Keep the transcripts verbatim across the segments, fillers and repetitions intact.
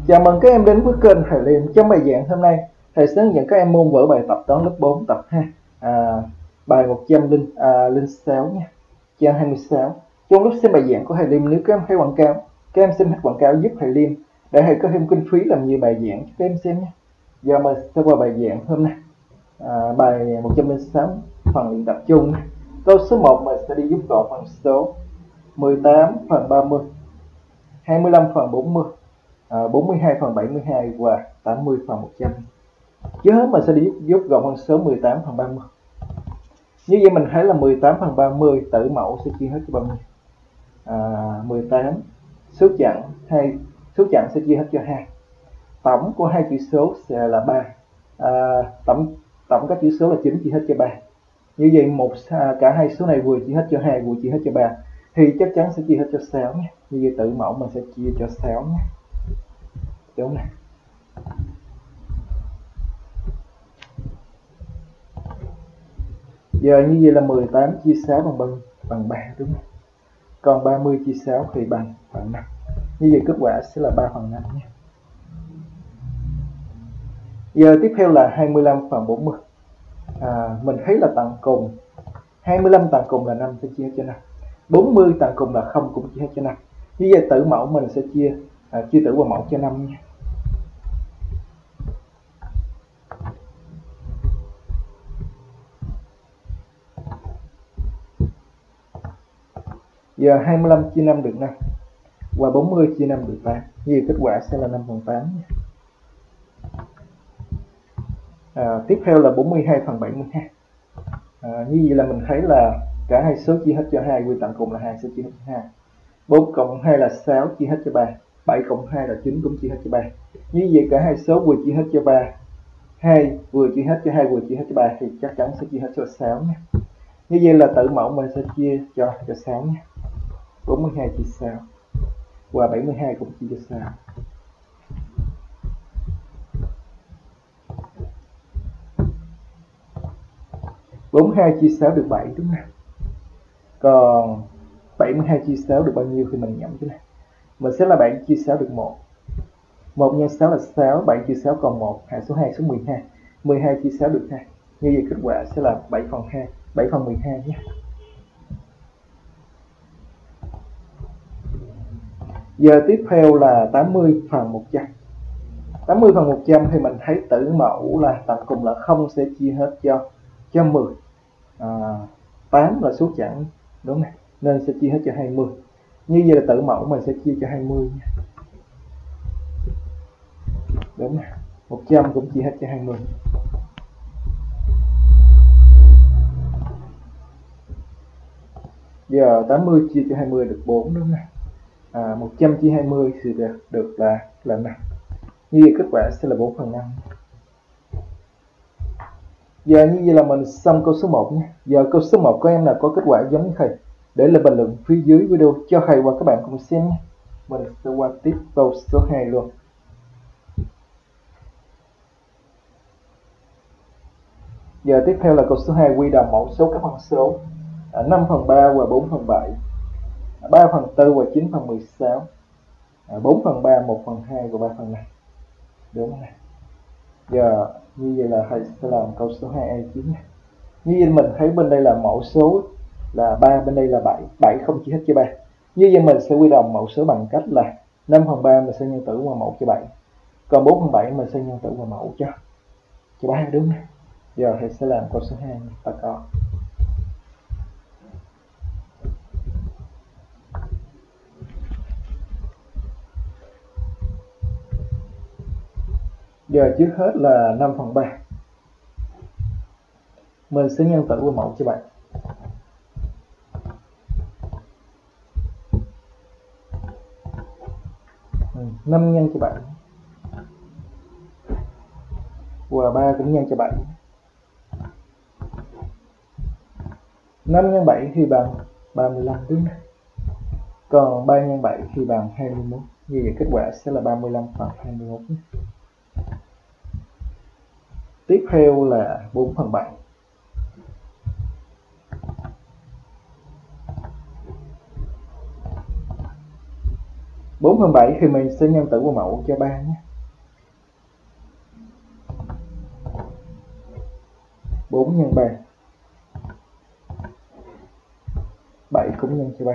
Chào mừng các em đến với kênh Thầy Liêm. Trong bài giảng hôm nay, thầy sẽ hướng dẫn các em môn vở bài tập toán lớp bốn tập hai, à, bài một trăm lẻ sáu nha, trang hai mươi sáu. Trong lúc xem bài giảng của thầy Liêm, nếu các em thấy quảng cáo, các em xin hết quảng cáo giúp thầy Liêm để thầy có thêm kinh phí làm nhiều bài giảng cho các em xem nhé. Giờ mình sẽ qua bài giảng hôm nay, à, bài một trăm lẻ sáu phần luyện tập chung. Câu số một mình sẽ đi giúp gọn phần số mười tám phần ba mươi, hai mươi lăm phần bốn mươi, À, bốn mươi hai phần bảy mươi hai và tám mươi phần một trăm. Trước hết mình sẽ đi giúp, giúp gọn con số mười tám phần ba mươi. Như vậy mình thấy là mười tám phần ba mươi tử mẫu sẽ chia hết cho bao nhiêu? À, mười tám số chẵn hay số chẵn sẽ chia hết cho hai. Tổng của hai chữ số sẽ là ba. À, tổng tổng các chữ số là chín chia hết cho ba. Như vậy một à, cả hai số này vừa chia hết cho hai vừa chia hết cho ba thì chắc chắn sẽ chia hết cho sáu nhé. Như vậy tử mẫu mình sẽ chia cho sáu nhé. Đúng này. Giờ như vậy là mười tám chia sáu bằng bằng bằng ba đúng không? Còn ba mươi chia sáu thì bằng bằng năm. Như vậy kết quả sẽ là ba phần năm nhé. Giờ tiếp theo là hai mươi lăm phần bốn mươi. À, mình thấy là tận cùng hai mươi lăm tận cùng là năm sẽ chia hết cho năm. bốn mươi tận cùng là không cũng chia hết cho năm. Như vậy tử mẫu mình sẽ chia à, chia tử vào mẫu cho năm nha. Giờ hai mươi lăm chia năm được năm và bốn mươi chia năm được tám. Như vậy kết quả sẽ là năm phần tám nha. À, tiếp theo là bốn mươi hai phần bảy mươi hai. À, như vậy là mình thấy là cả hai số chia hết cho hai, quy tận cùng là hai sẽ chia hết cho hai. bốn cộng hai là sáu chia hết cho ba. bảy cộng hai là chín cũng chia hết cho ba. Như vậy cả hai số vừa chia hết cho ba, hai vừa chia hết cho hai vừa chia hết cho ba thì chắc chắn sẽ chia hết cho sáu nhé. Như vậy là tử mẫu mình sẽ chia cho cho sáu nhé. bốn mươi hai chia sáu và bảy mươi hai cũng chia cho sáu. bốn mươi hai chia sáu được bảy đúng không? Còn bảy mươi hai chia sáu được bao nhiêu thì mình nhẩm thế này. Mình sẽ là bảy chia sáu được một. một nhân sáu là sáu, bảy chia sáu còn một, hạ số hai số mười hai. mười hai chia sáu được hai. Như vậy kết quả sẽ là bảy phần hai, bảy phần mười hai nhé. Giờ tiếp theo là tám mươi phần một trăm. tám mươi phần một trăm thì mình thấy tử mẫu là tận cùng là không sẽ chia hết cho cho mười. À, tám là số chẵn đúng không? Nên sẽ chia hết cho hai mươi. Như vậy là tử mẫu mình sẽ chia cho hai mươi nha. Đúng rồi. một trăm cũng chia hết cho hai mươi. Giờ tám mươi chia cho hai mươi được bốn đúng không? À, một trăm chia hai mươi thì được, được là là năm. Như vậy kết quả sẽ là bốn phần năm. Giờ như vậy là mình xong câu số một nhé. Giờ câu số một của em là có kết quả giống như thầy. Để lại bình luận phía dưới video cho thầy và các bạn cùng xem nhé. Mình sẽ qua tiếp câu số hai luôn. Giờ tiếp theo là câu số hai, quy đồng mẫu số các phân số à, năm phần ba và bốn phần bảy, ba phần tư và chín phần mười sáu, à, bốn phần ba, một phần hai và ba phần năm. Đúng không? Giờ như vậy là thầy sẽ làm câu số hai A chín này. Như vậy mình thấy bên đây là mẫu số là ba, bên đây là bảy, bảy không chia hết cho ba. Như vậy mình sẽ quy đồng mẫu số bằng cách là năm phần ba mình sẽ nhân tử vào mẫu cho bảy, còn bốn phần bảy mình sẽ nhân tử vào mẫu cho cho ba, đúng không? Giờ thầy sẽ làm câu số hai ta có. Giờ trước hết là năm phần ba. Mình sẽ nhân tử vào mẫu cho bảy. Ừ, năm nhân cho bảy. Và ba cũng nhân cho bảy. năm nhân bảy thì bằng ba mươi lăm đúng không? Còn ba nhân bảy thì bằng hai mươi mốt. Như vậy kết quả sẽ là ba mươi lăm phần hai mươi mốt. Tiếp theo là bốn phần bảy. bốn phần bảy thì mình sẽ nhân tử và mẫu cho ba nhé. bốn nhân ba, bảy cũng nhân cho ba.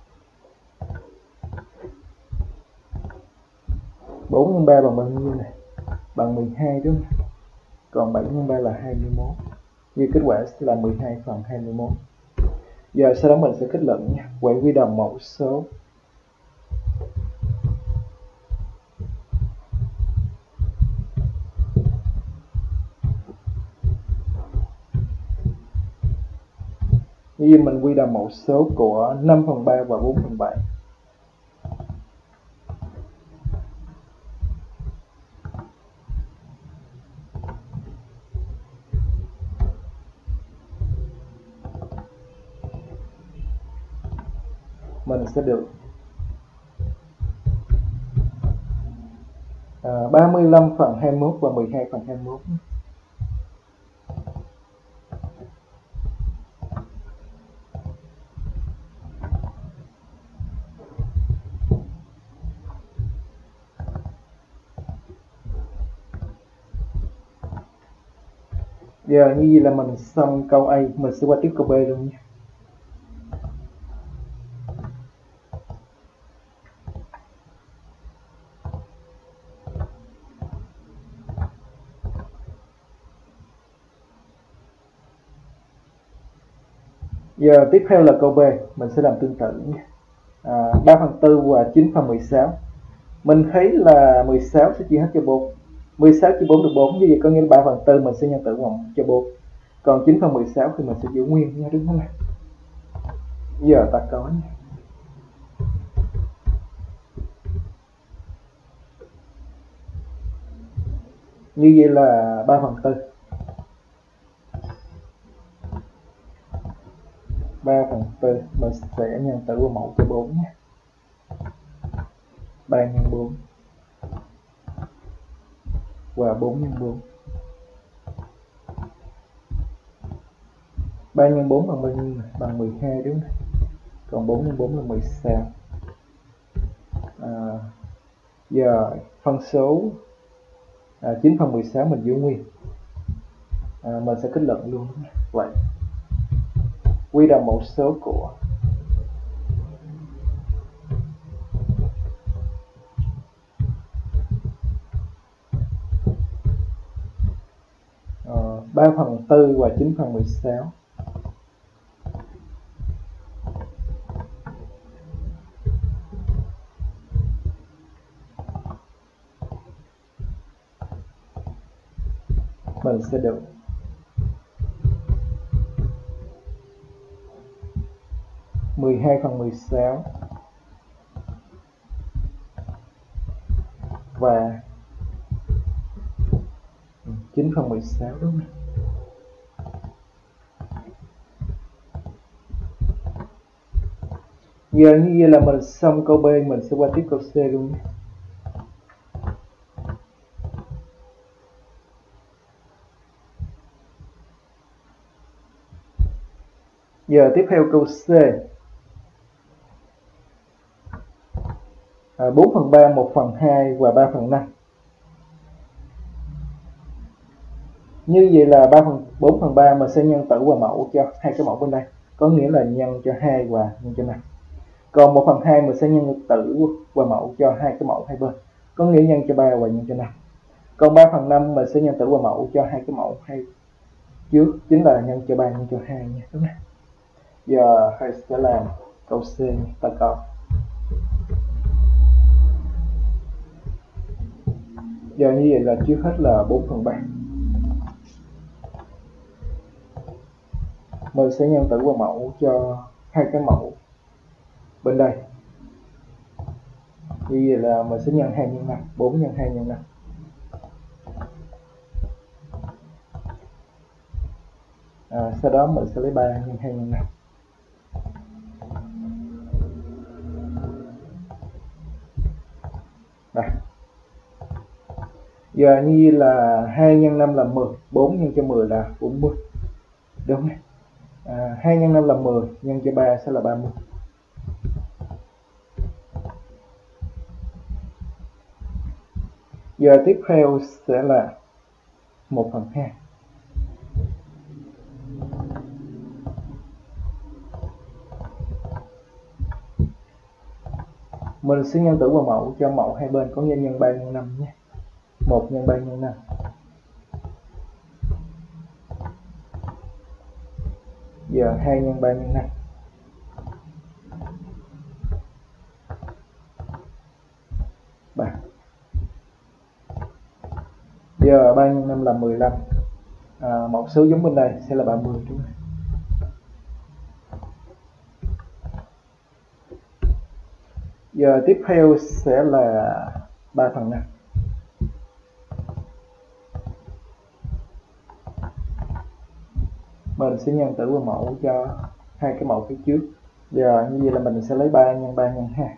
bốn nhân ba bằng bao nhiêu này? Bằng mười hai đúng không? Còn bảy nhân ba là hai mươi mốt. Như kết quả sẽ là mười hai phần hai mươi mốt. Giờ sau đó mình sẽ kết luận nha. Vậy quy đồng mẫu số như mình quy đồng mẫu số của năm phần ba và bốn phần bảy. Mình sẽ được à, ba mươi lăm phần hai mươi mốt và mười hai phần hai mươi mốt. Giờ như vậy là mình xong câu A, mình sẽ qua tiếp câu B luôn nha. Giờ tiếp theo là câu B, mình sẽ làm tương tự nha. À, ba phần tư và chín phần mười sáu. Mình thấy là mười sáu sẽ chia hết cho bốn. mười sáu chia bốn được bốn, như vậy có nghĩa là ba phần tư mình sẽ nhân tử vọng cho bốn. Còn chín phần mười sáu thì mình sẽ giữ nguyên nha, đúng không nào? Giờ ta có nha. Như vậy là ba phần tư. ba phần tư mình sẽ nhân tử vào mẫu cho bốn nhé. ba nhân bốn và bốn nhân bốn. ba nhân bốn bằng bao nhiêu? Bằng mười hai đúng không? Còn bốn nhân bốn là mười sáu. À, giờ phân số à, chín phần mười sáu mình giữ nguyên. À, mình sẽ kết luận luôn. Vậy quy đồng mẫu số của ba phần tư và chín phần mười sáu. Mình sẽ được mười hai phần mười sáu và chín phần mười sáu đúng không? Giờ như vậy là mình xong câu B, mình sẽ qua tiếp câu C luôn nhé. Giờ tiếp theo câu C. À, bốn phần ba, một phần hai và ba phần năm. Như vậy là ba phần bốn phần ba mình sẽ nhân tử và mẫu cho hai cái mẫu bên đây, có nghĩa là nhân cho hai và nhân cho năm. Còn một phần hai mình sẽ nhân tử và mẫu cho hai cái mẫu hai bên, có nghĩa nhân cho ba và nhân cho năm. Còn ba phần năm mình sẽ nhân tử và mẫu cho hai cái mẫu hai trước, chính là nhân cho ba nhân cho hai nha, đúng không? Giờ thầy sẽ làm câu C nha. Ta có giờ như vậy là trước hết là bốn phần ba. Mình sẽ nhân tử và mẫu cho hai cái mẫu bên đây. Như vậy là mình sẽ nhân hai nhân năm, bốn nhân hai nhân năm. À, sau đó mình sẽ lấy ba nhân hai nhân năm. Đây. Giờ như là hai nhân năm là mười, bốn nhân cho mười là bốn mươi. Đúng không? À, hai nhân năm là mười, nhân cho ba sẽ là ba mươi. Giờ tiếp theo sẽ là một phần hai. Mình sẽ nhân tử và mẫu cho mẫu hai bên có nghĩa nhân ba nhân năm nhé. một nhân ba nhân năm. Giờ hai nhân ba nhân năm. ba. Giờ ba nhân năm là mười lăm. À, mẫu số giống bên đây sẽ là ba mươi đúng không? Giờ tiếp theo sẽ là ba phần năm. Mình sẽ nhân tử và mẫu cho hai cái mẫu phía trước. Giờ như vậy là mình sẽ lấy ba nhân ba nhân hai.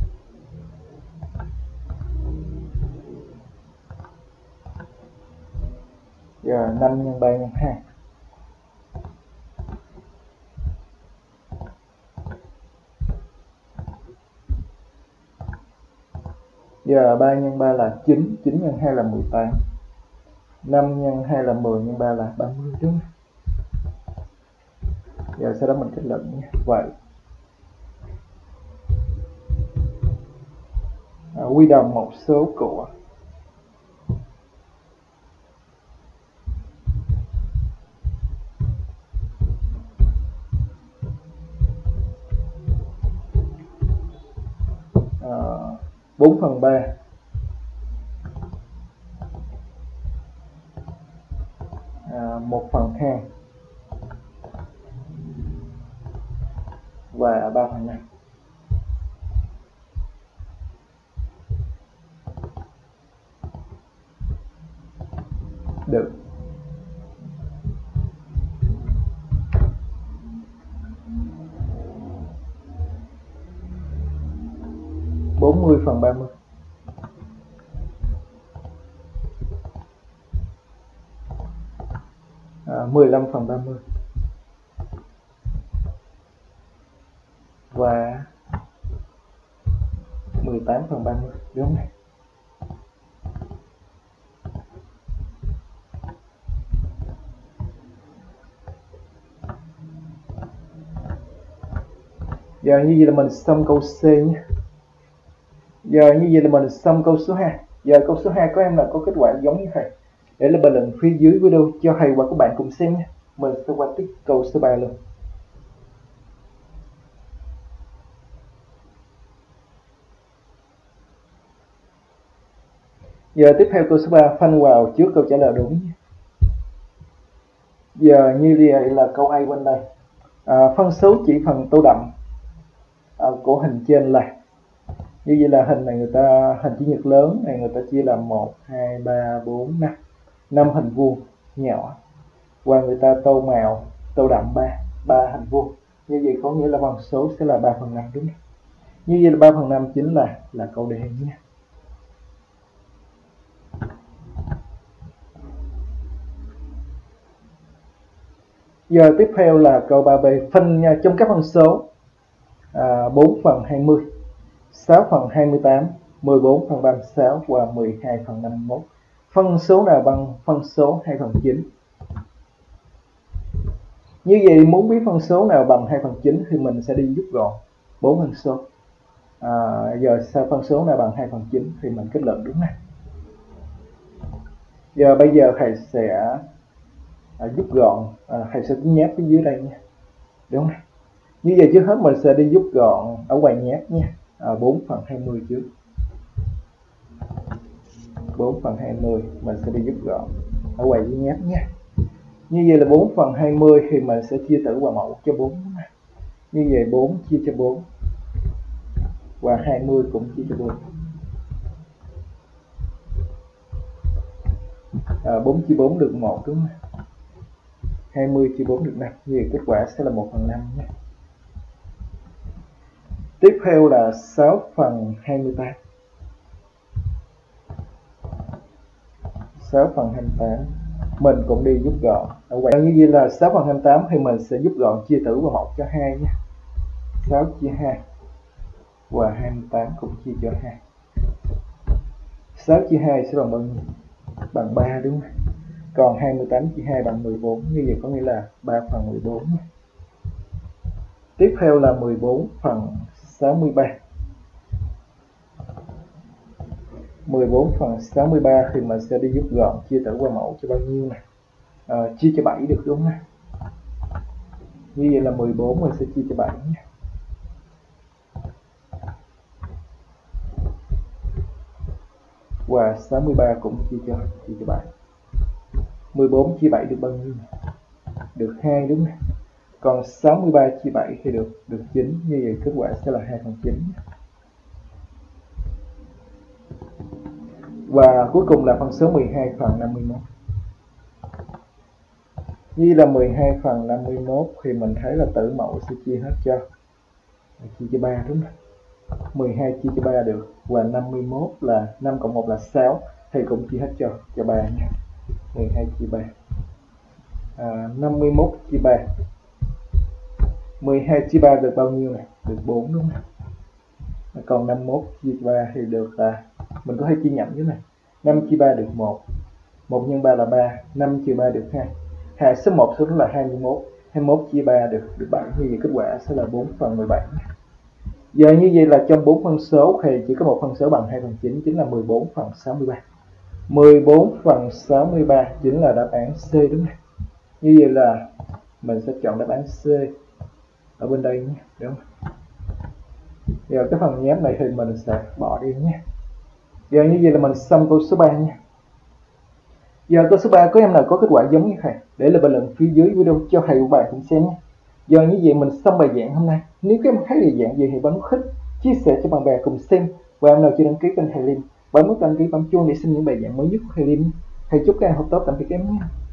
Giờ năm nhân ba nhân hai. Giờ ba nhân ba là chín, chín nhân hai là mười tám. năm nhân hai là mười, nhân ba là ba mươi đúng không? Giờ sau đó mình kết luận nhé. Vậy à, quy đồng một số của à, bốn phần ba à, một phần hai và ba phần năm. Được. bốn mươi phần ba mươi. À, mười lăm phần ba mươi. Và mười tám phần ba mươi đúng không? Giờ như vậy là mình xong câu C nhé. Giờ như vậy là mình xong câu số hai. Giờ câu số hai có em là có kết quả giống như thầy. Để là bình luận phía dưới video cho thầy và các bạn cùng xem nhé. Mình sẽ qua tiếp câu số ba luôn. Giờ tiếp theo câu số ba phanh vào trước câu trả lời đúng nhé. Giờ như vậy là câu A bên đây. À, phân số chỉ phần tô đậm à, của hình trên là. Như vậy là hình này người ta hình chữ nhật lớn này người ta chia làm một, hai, ba, bốn, năm. năm hình vuông nhỏ. Và người ta tô màu tô đậm ba, ba hình vuông. Như vậy có nghĩa là phân số sẽ là ba phần năm đúng không? Như vậy là ba phần năm chính là là câu D nhé. Giờ tiếp theo là câu ba B phân trong các phân số à, bốn phần hai mươi, sáu phần hai mươi tám, mười bốn phần ba mươi sáu và mười hai phần năm mươi mốt. Phân số nào bằng phân số hai phần chín? Như vậy muốn biết phân số nào bằng hai phần chín thì mình sẽ đi rút gọn bốn phân số. À, giờ sao phân số nào bằng hai phần chín thì mình kết luận đúng này. Giờ bây giờ thầy sẽ à, rút gọn, à, thầy sẽ tính nháp phía dưới đây nha. Đúng không? Như vậy trước hết mình sẽ đi rút gọn ở ngoài nháp nha. À, bốn phần hai mươi trước. bốn phần hai mươi mình sẽ đi rút gọn ở ngoài dưới nháp nha. Như vậy là bốn phần hai mươi thì mình sẽ chia tử và mẫu cho bốn. Như vậy bốn chia cho bốn và hai mươi cũng chia cho bốn. À, bốn chia bốn được một đúng không? hai mươi chia bốn được năm. Như vậy kết quả sẽ là một phần năm nhé. Tiếp theo là sáu phần hai mươi tám. sáu phần hai mươi tám mình cũng đi rút gọn ở ngoài. Như vậy là sáu phần hai mươi tám thì mình sẽ rút gọn chia tử và mẫu cho hai nhé. sáu chia hai và hai mươi tám cũng chia cho hai. sáu chia hai sẽ bằng bao nhiêu? Bằng ba đúng không? Còn hai mươi tám chia hai bằng mười bốn, như vậy có nghĩa là ba phần mười bốn. Tiếp theo là mười bốn phần sáu mươi ba. mười bốn phần sáu mươi ba thì mình sẽ đi rút gọn chia tử qua mẫu cho bao nhiêu này? À, chia cho bảy được đúng không? Như vậy là mười bốn mình sẽ chia cho bảy nhé. Và sáu mươi ba cũng chia cho chia cho bảy. mười bốn chia bảy được bao nhiêu? Được hai đúng không? Còn sáu mươi ba chia bảy thì được được chín, như vậy kết quả sẽ là hai phần chín. Và cuối cùng là phân số mười hai phần năm mươi mốt. Như là mười hai phần năm mươi mốt thì mình thấy là tử mẫu sẽ chia hết cho chia cho ba đúng không? mười hai chia cho ba được, và năm mươi mốt là năm cộng một là sáu thì cũng chia hết cho cho ba nha. mười hai chia ba. À, năm mươi mốt chia ba. mười hai chia ba được bao nhiêu này? Được bốn đúng không? Còn năm mươi mốt chia ba thì được là mình có thể chia nhẩm dưới này. năm chia ba được một. một nhân ba là ba, năm chia ba được hai. Hạ số một số là hai mươi mốt. hai mươi mốt chia ba được được bảy, như vậy kết quả sẽ là bốn phần mười bảy. Giờ như vậy là trong bốn phân số thì chỉ có một phân số bằng hai phần chín, chính là mười bốn phần sáu mươi ba. mười bốn phần sáu mươi ba chính là đáp án C đúng không? Như vậy là mình sẽ chọn đáp án C ở bên đây nhé, đúng không? Giờ cái phần nháp này thì mình sẽ bỏ đi nhé. Giờ như vậy là mình xong câu số ba nha. Giờ câu số ba có em nào có kết quả giống như thầy, để lại bình luận phía dưới video cho thầy của bài cùng xem nhé. Giờ như vậy mình xong bài giảng hôm nay. Nếu các em thấy bài giảng gì thì bấm thích, chia sẻ cho bạn bè cùng xem. Và em nào chưa đăng ký kênh thầy Liêm, bấm nút đăng ký bấm chuông để xem những bài giảng mới nhất của thầy Liêm. Thầy chúc các em học tốt, tạm biệt các em nhé.